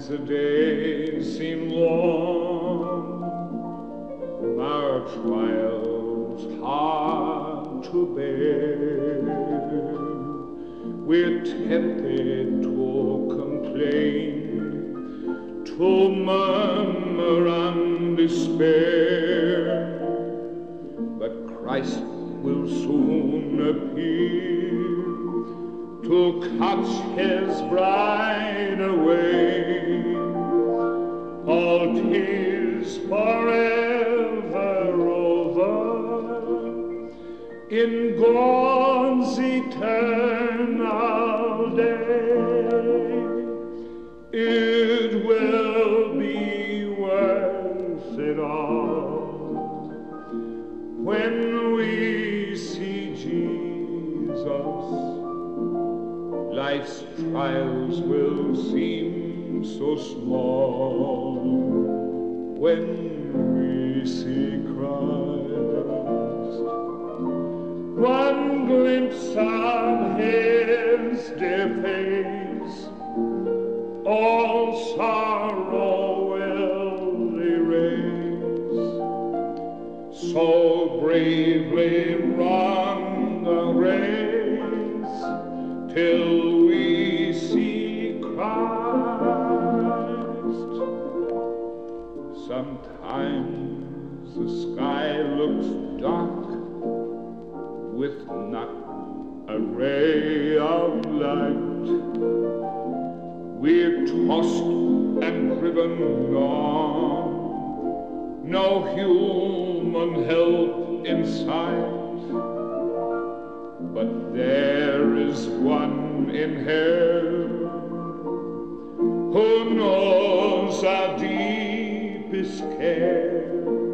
the days seem long, our trials hard to bear, we're tempted to complain, to murmur and despair, but Christ will soon appear to catch his bride away. All 'tis forever over in God's eternal day. It will be worth it all when we see Jesus. Life's trials will seem so small when we see Christ. One glimpse of his dear face, all sorrow will erase. So bravely run the race till we see Christ. Sometimes the sky looks dark with not a ray of light. We're tossed and driven on, no human help in sight. But there is one in hell who knows our deepest care.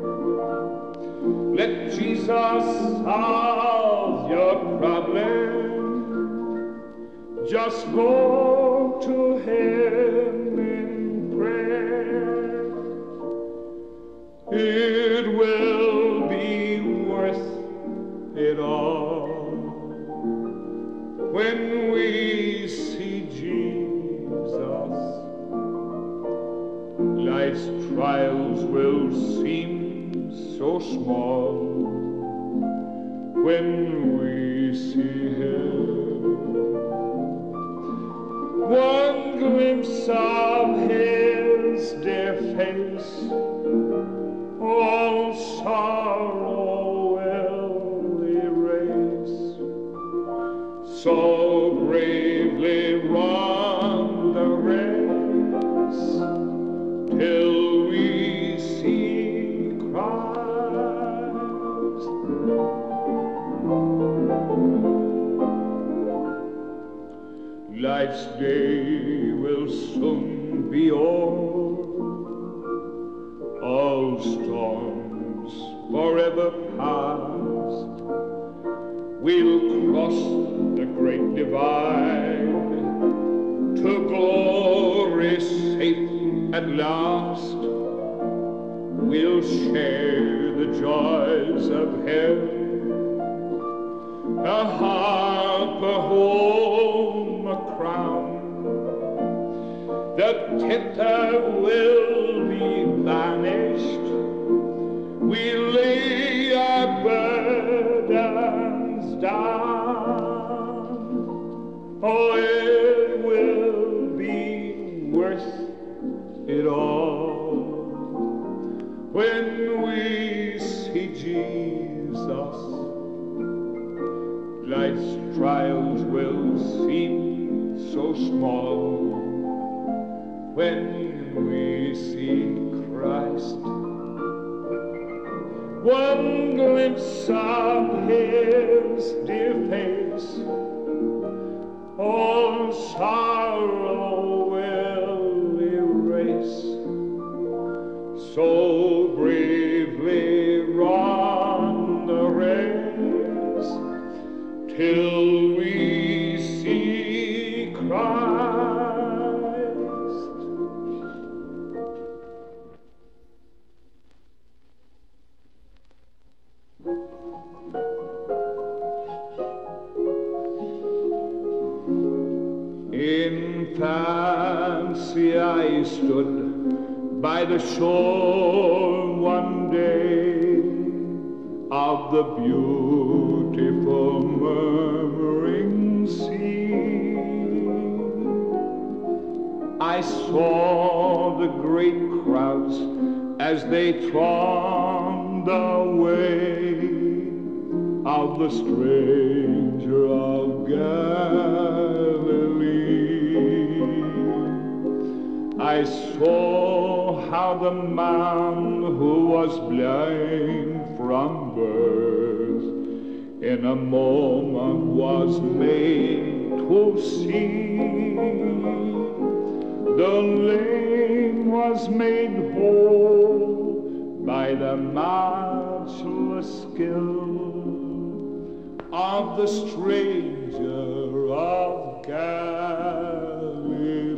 Let Jesus solve your problem. Just go to him in prayer. It will be worth it all when we see Jesus. Life's trials will seem so small when we see him. One glimpse of his dear face, all sorrow will erase. So bravely run the race till we see Christ. Life's day will soon be o'er, all storms forever past. We'll cross the great divide to glory safe at last. We'll share the joys of heaven, a harp, a home, a crown. The tempter will be banished. We lay our burdens down. Oh, it will be worth it all when we see Jesus. Life's trials will seem so small when we see Christ. One glimpse of his dear face, all sorrow will erase. So bravely run the race till we see Christ. In fancy I stood by the shore one day of the beautiful murmuring sea. I saw the great crowds as they thronged the way of the stranger of Galilee. I saw how the man who was blind from birth in a moment was made to see. The lame was made whole by the matchless skill of the stranger of Galilee.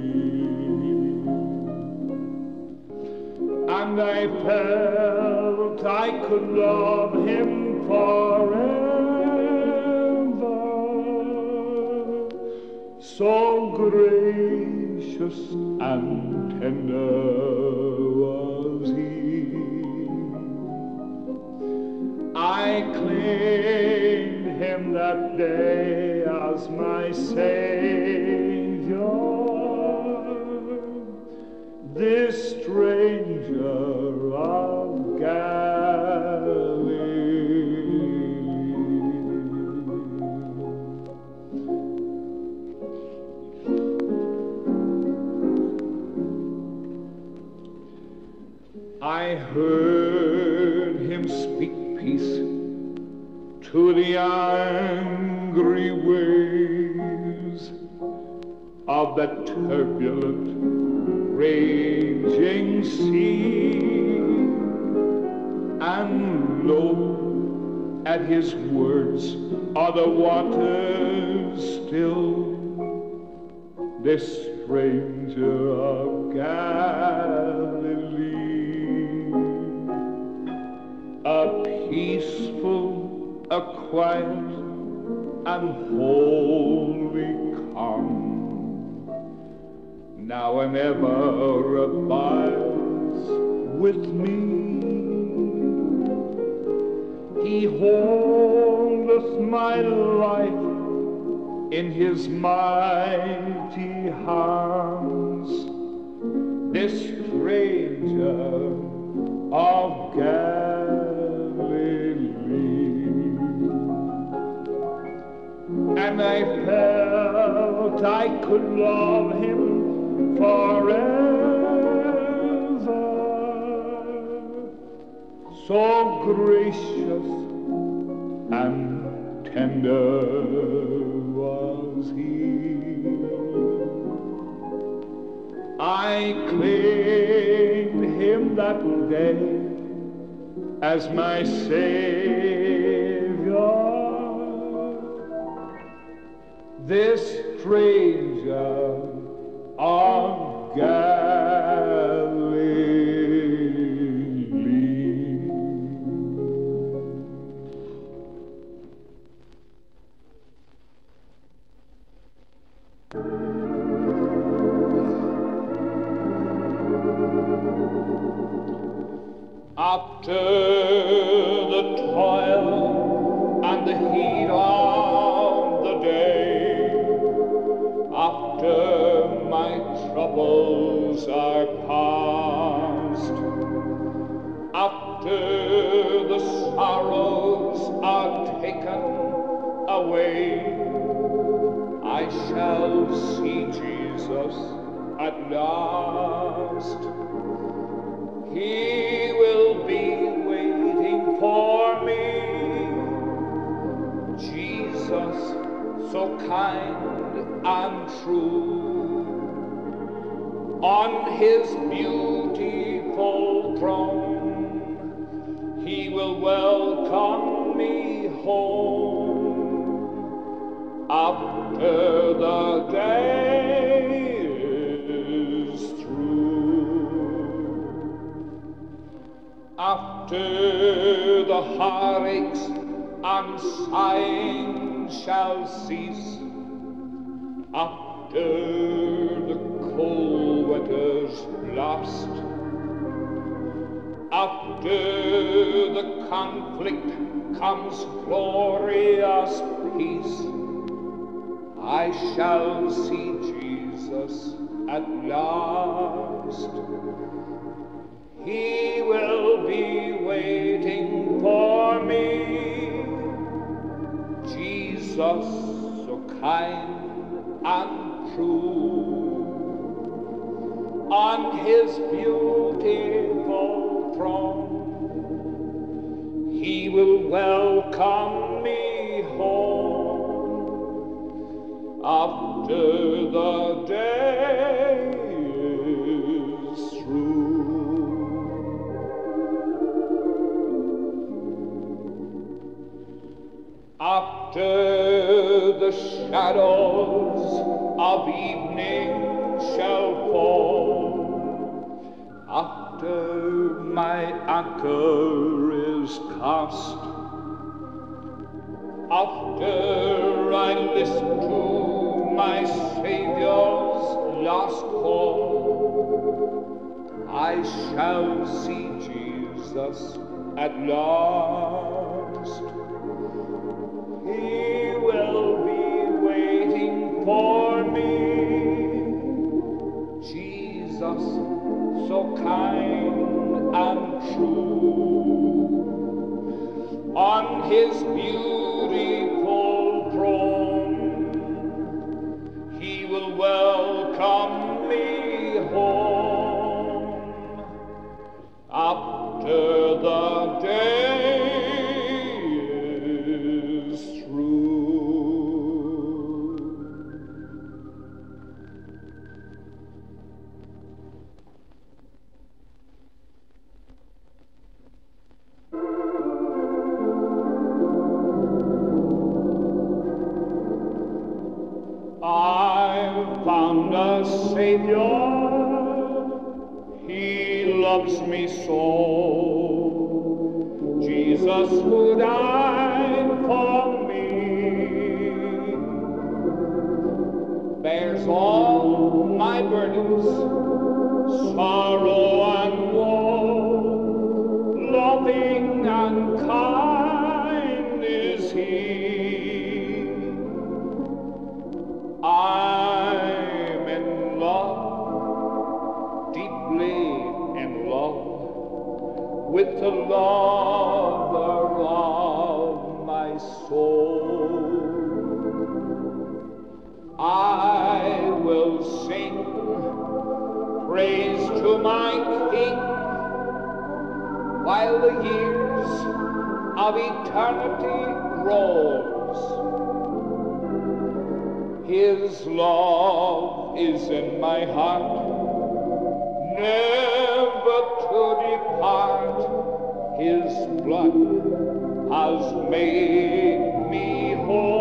And I felt I could love him forever. So gracious and tender was he. I claimed him that day as my Savior. This stranger of Galilee. I heard him speak peace to the angry waves of that turbulent raging sea, and lo, at his words are the waters still. This stranger of Galilee, a peaceful, a quiet, and holy calm, now and ever abides with me. He holdeth my life in his mighty hands, this stranger of Galilee. And I felt I could love him forever. So gracious and tender was he. I claimed him that day as my Savior. This stranger of Galilee. After the toil and the heat of the day, after my troubles are past, after the sorrows are taken away, I shall see Jesus at last. He will be waiting for me. Jesus, so kind and true, on his beautiful throne, he will welcome me home after the day is through. After the heartaches and sighing shall cease, after the cold weather is lost. After the conflict comes glorious peace. I shall see Jesus at last. He will be waiting for me. Jesus, so kind and true, on his beautiful throne, he will welcome me home after the day is through. After the shadows of evening shall fall, after my anchor is cast, after I listen to my Savior's last call, I shall see Jesus at last. He will be waiting for me. Jesus, so kind and true, on his beautiful throne, he will welcome me home after the day is through. I've found a Savior, he loves me so. Jesus who died for me, bears all my burdens, sorrow and woe. Loving and kind is he. I'm in love, deeply in love, with the lover of my soul. I will sing praise to my King while the years of eternity rolls. His love is in my heart, never to depart. His blood has made me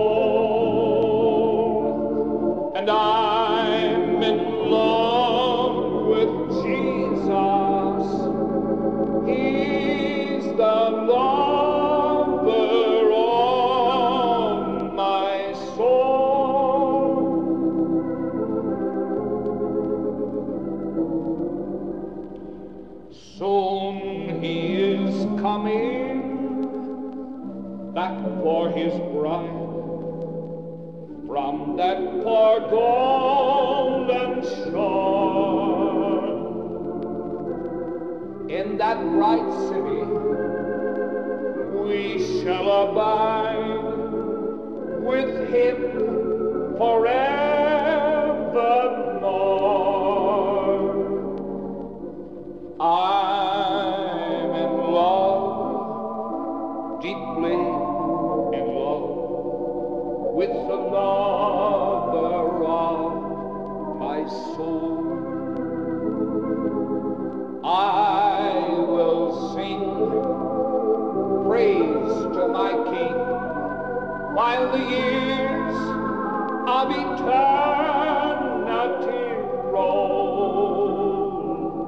whole, and I'm in love with Jesus. He's the lover of my soul. Soon he is coming back for his bride from that far golden shore. In that bright city we shall abide with him forevermore. I'm in love, deeply in love, with the lover of my soul. I will sing praise to my King while the years of eternity roll.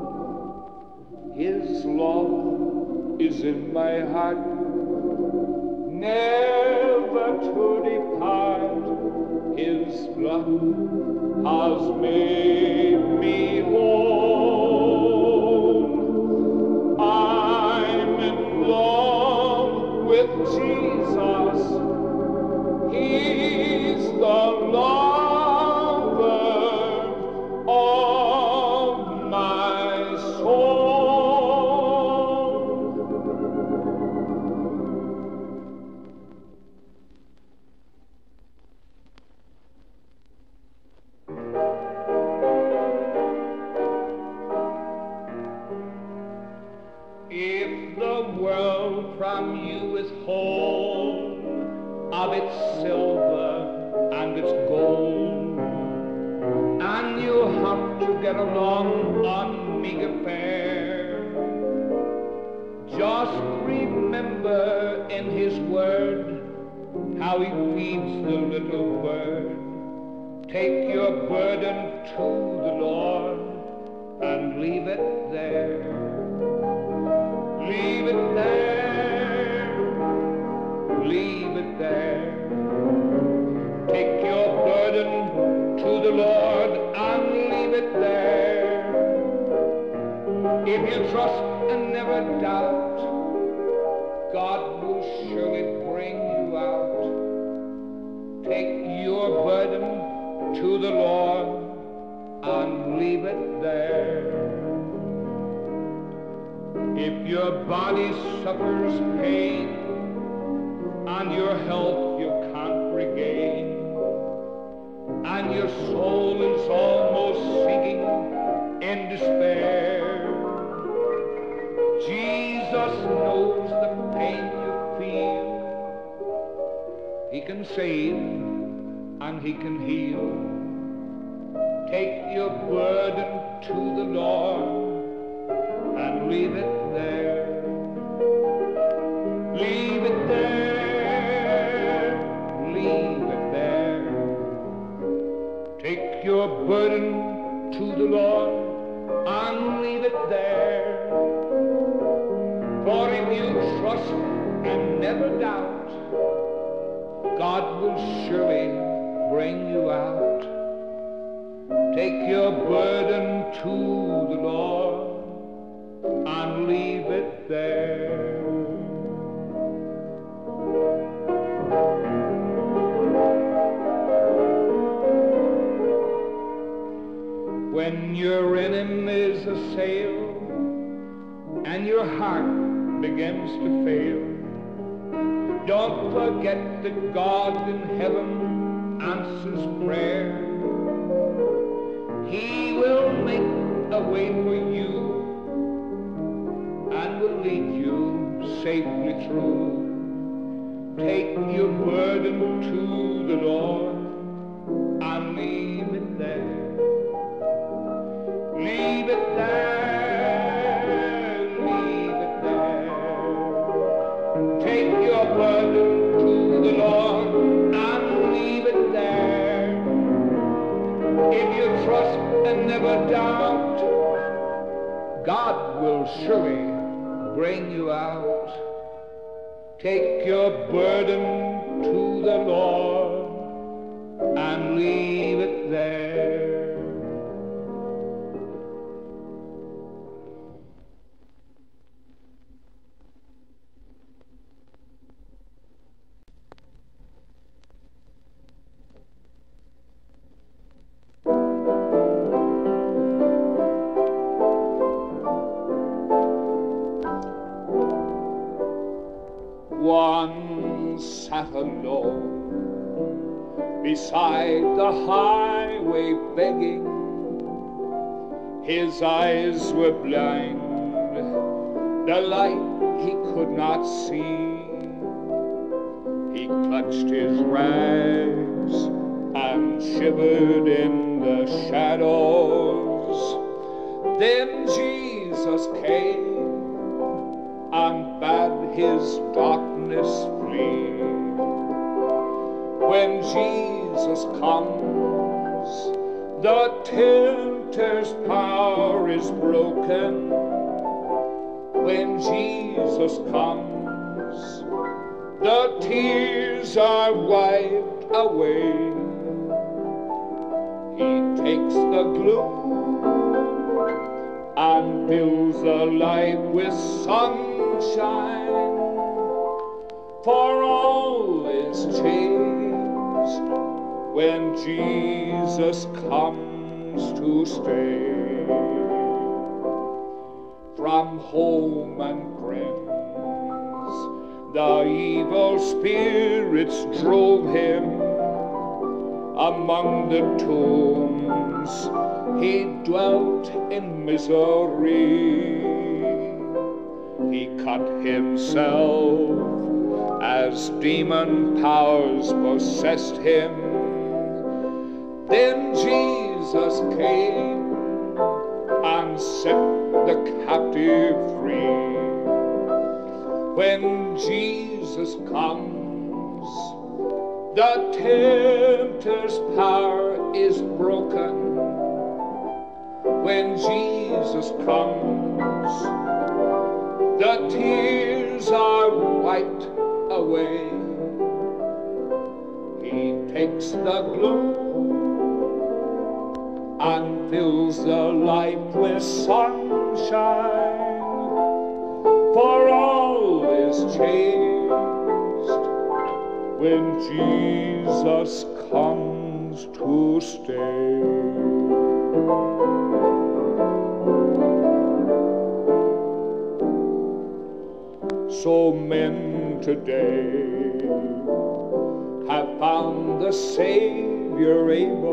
His love is in my heart, never to depart. His blood has made me whole. soul. If the world from you withhold of its silver and its gold, and you have to get along on meager fare, just remember in his word how he feeds the little bird. Take your burden to the Lord and leave it there. Leave it there, leave it there. Take your burden to the Lord and leave it there. If you trust and never doubt, God will surely bring you out. Take your burden to the Lord and leave it there. If your body suffers pain and your health you can't regain, and your soul is almost sinking in despair, Jesus knows the pain you feel. He can save and he can heal. Take your burden to the Lord and leave it there. Leave it there, leave it there. Take your burden to the Lord and leave it there. For if you trust and never doubt, God will surely bring you out. Take your burden to the Lord and leave it there. When your enemies assail and your heart begins to fail, don't forget that God in heaven answers prayer. He will make a way for you and will lead you safely through. Take your burden to the Lord and leave it there. Leave it there, leave it there. Take your burden to the Lord and leave it there. If you trust and never doubt, God will surely bring you out. Take your burden to the Lord and leave it there. One sat alone beside the highway begging. His eyes were blind, the light he could not see. He clutched his rags and shivered in the shadows. Then Jesus came and bade his darkness flee. When Jesus comes, the tempter's power is broken. When Jesus comes, the tears are wiped away. He takes the gloom and fills the life with sunshine, for all is changed when Jesus comes to stay. from home and friends. The evil spirits drove him among the tombs. He dwelt in misery. He cut himself as demon powers possessed him. Then Jesus came and set the captive free. When Jesus comes, the tempter's power is broken. When Jesus comes, the tears are wiped away. He takes the gloom and fills the life with sunshine, for all is changed when Jesus comes to stay. So men today have found the Savior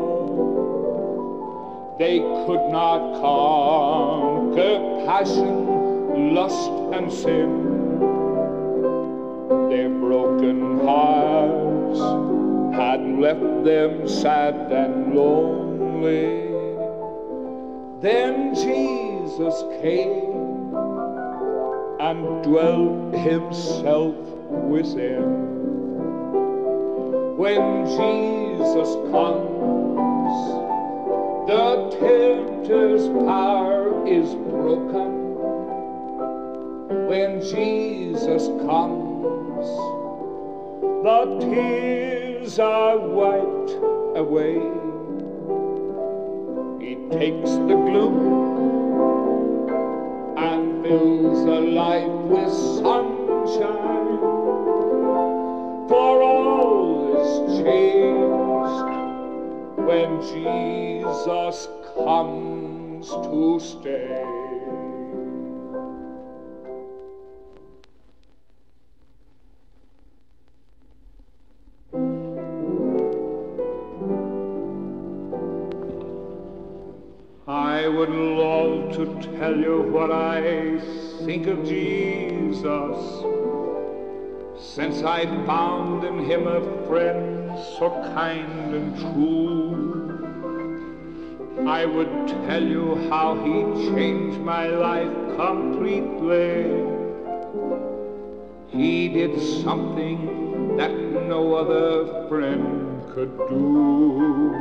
able. They could not conquer passion, lust, and sin. Their broken hearts had left them sad and lonely. Then Jesus came and dwelt himself within. When Jesus comes, the tempter's power is broken. When Jesus comes, the tears are wiped away. He takes the gloom and fills the life with sunshine, for all is changed when Jesus comes to stay. I would love to tell you what I think of Jesus, since I found in him a friend so kind and true. I would tell you how he changed my life completely. He did something that no other friend could do.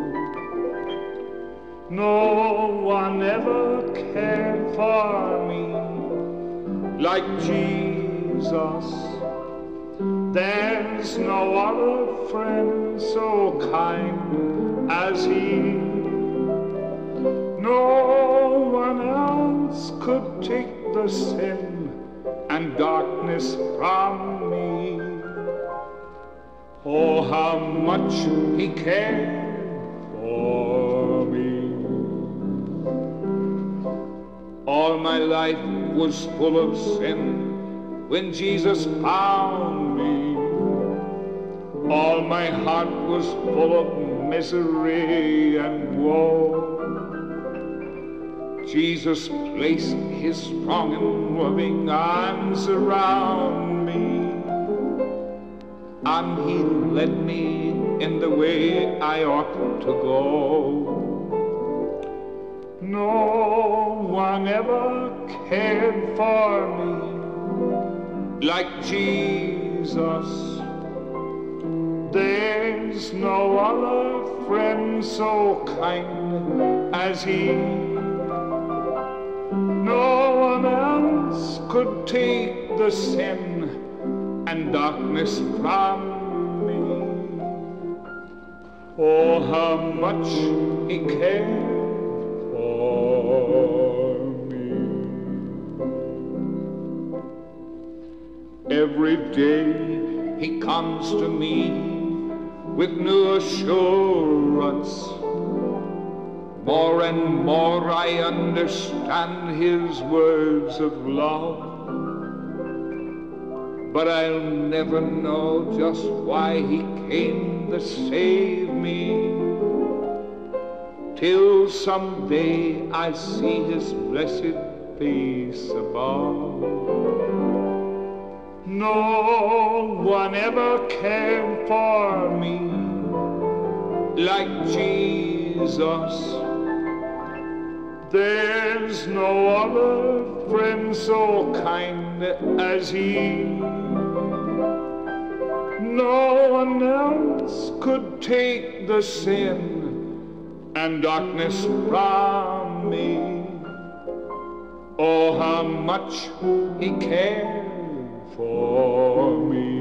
No one ever cared for me like Jesus. There's no other friend so kind as he. No one else could take the sin and darkness from me. Oh, how much he cared for me. All my life was full of sin when Jesus found me. All my heart was full of misery and woe. Jesus placed his strong and loving arms around me, and he led me in the way I ought to go. No one ever cared for me like Jesus. There's no other friend so kind as he. No one else could take the sin and darkness from me. Oh, how much he cared for me. Every day he comes to me with new assurance, more and more I understand his words of love. But I'll never know just why he came to save me, till someday I see his blessed face above. No one ever cared for me like Jesus. There's no other friend so kind as he. No one else could take the sin and darkness from me. Oh, how much he cared for me.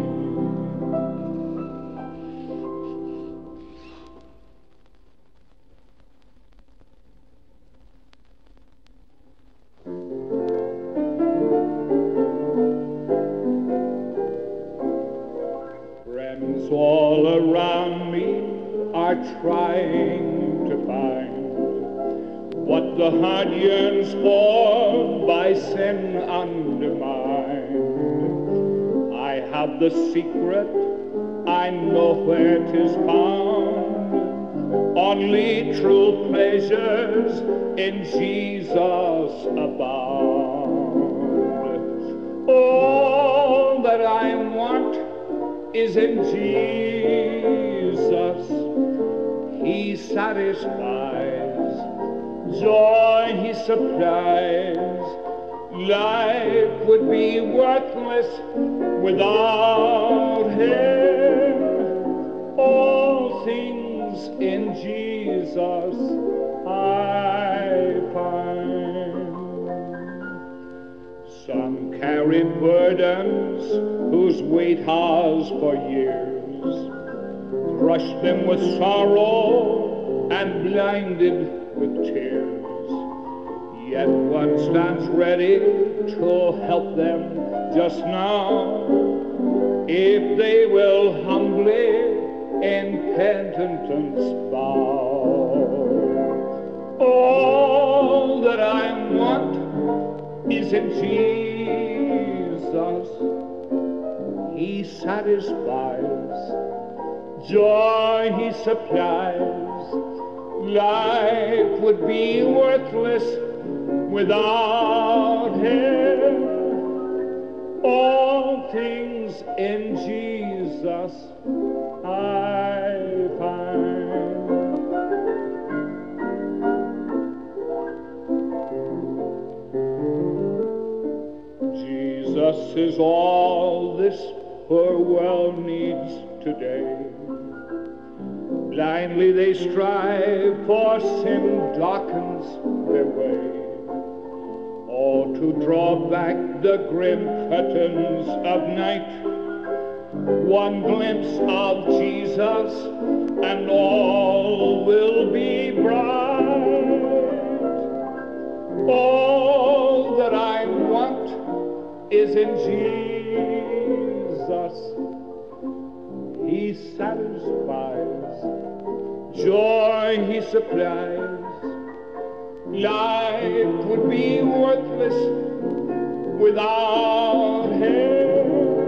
Friends all around me are trying to find what the heart yearns for by sin undermined. I have the secret, I know where 'tis found. Only true pleasures in Jesus abound. All that I want is in Jesus. He satisfies, joy he supplies. Life would be worthless without him. All things in Jesus I find. Some carry burdens whose weight has for years crushed them with sorrow and blinded with tears. Yet one stands ready to help them just now, if they will humbly in penitence bow. All that I want is in Jesus. He satisfies, joy he supplies. Life would be worthless without him. All things in Jesus I find. Jesus is all this poor world needs today. Blindly they strive, for sin darkens their way. Oh, to draw back the grim curtains of night, one glimpse of Jesus and all will be bright. All that I want is in Jesus. He satisfies, joy he supplies. Life would be worthless without him.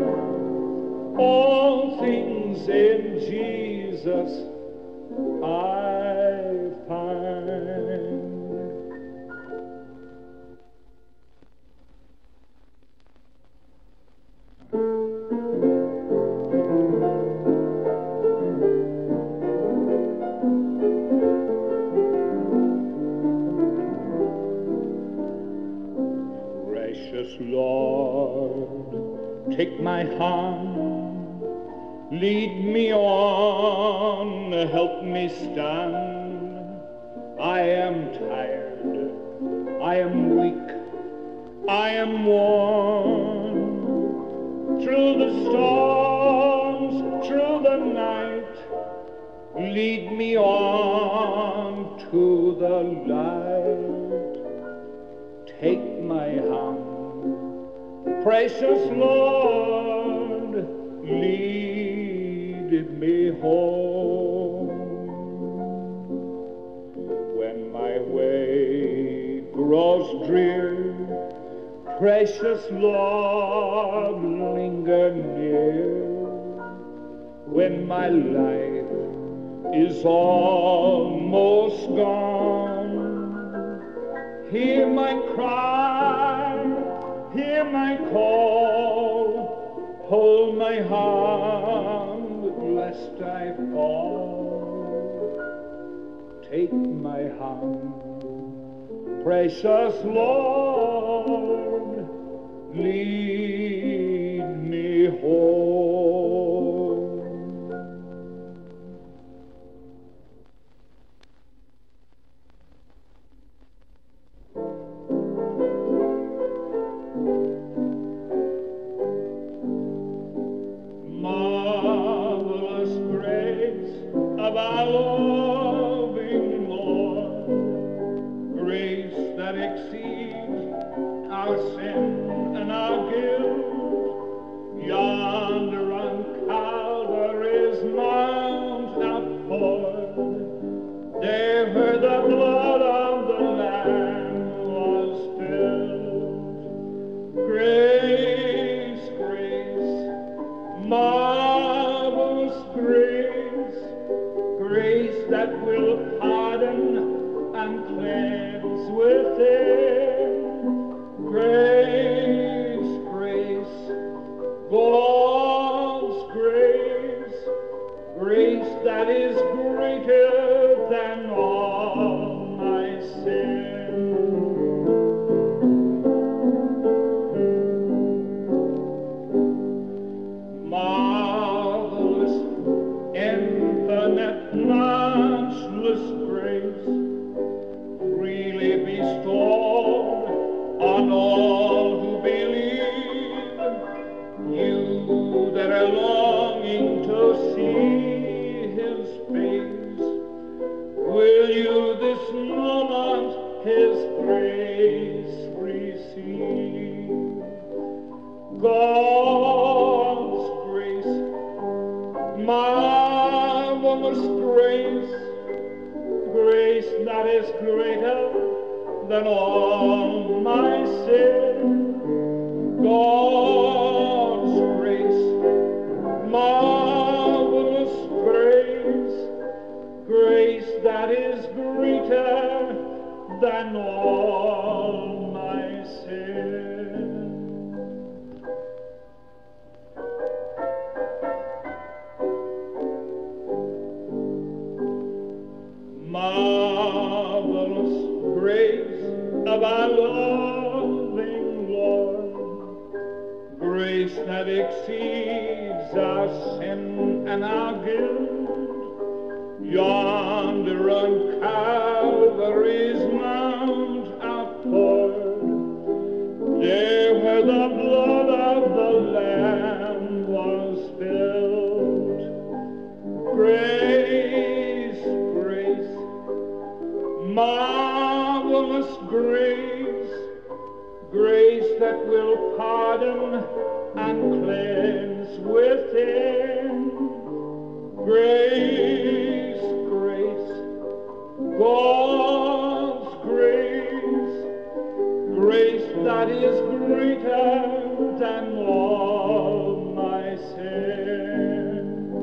All things in Jesus I find. Lord, take my hand, lead me on, help me stand. I am tired, I am weak, I am worn. Through the storms, through the night, lead me on to the light. Take my hand, precious Lord, lead me home. When drear, precious Lord, linger near. When my life is almost gone, hear my cry, hear my call, hold my hand lest I fall. Take my hand, precious Lord, lead me home. Marvelous grace of our loving Lord, grace that exceeds our sin and our guilt. Yonder on Calvary's mount outpoured, there where the blood of the Lamb was spilled. Grace, grace, marvelous grace, grace that will pardon and cleanse within. Grace, grace, God's grace, grace that is greater than all my sin. Marvelous, infinite, matchless grace, freely bestowed on all who believe. You that are longing to see His face, will you this moment His grace receive? God's grace, marvelous grace, grace that is greater than all my sin. God's grace, marvelous grace, grace that is greater than all my sin. Marvelous grace of our loving Lord, grace that exceeds our sin and our guilt. Yonder on Calvary's mount outpoured, there where the blood of the Lamb was spilled. Grace, grace, marvelous grace, grace that will pardon and cleanse within. Grace, grace, God's grace, grace that is greater than all my sin.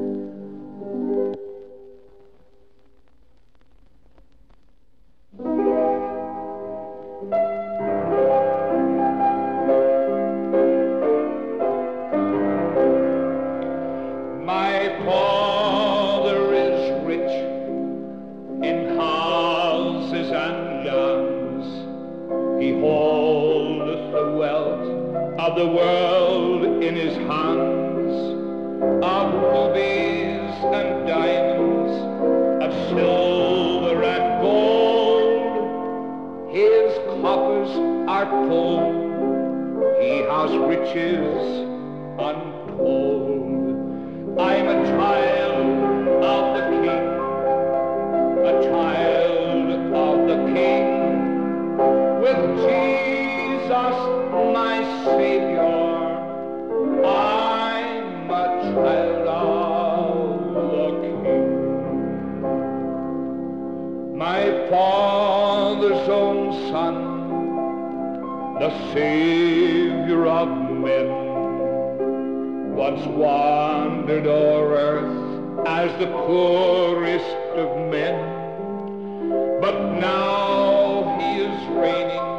My Father is rich in houses and lands. He holdeth the wealth of the world in his hands, of rubies and diamonds, of silver and gold. His coffers are full, he has riches untold. I am a child of the King, a child of the King, with Jesus my Savior. I'm a child of the King. My Father's own Son, the Savior of men, once wandered o'er earth as the poorest of men, but now he is reigning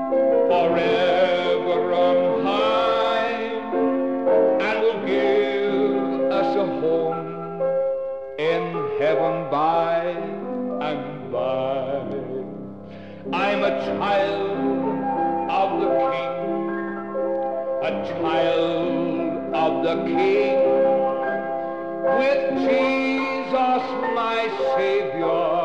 forever on high, and will give us a home in heaven by and by. I'm a child of the King, a child of the King, with Jesus my Savior.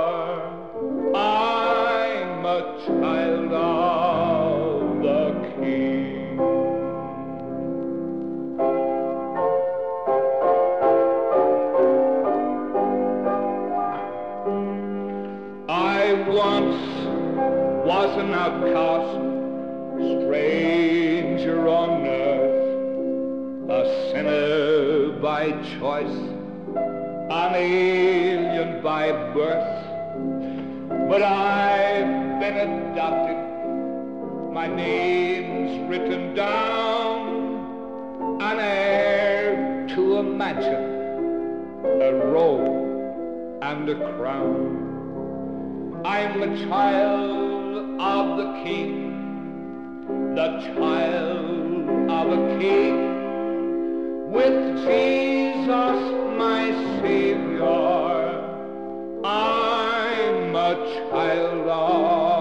I'm a child of the King. I once was an outcast, stranger on earth, a sinner by choice, an alien by birth. But I've been adopted, my name's written down, an heir to a mansion, a robe and a crown. I'm a child of the King, the child of a King, with Jesus my Savior. I'm a child of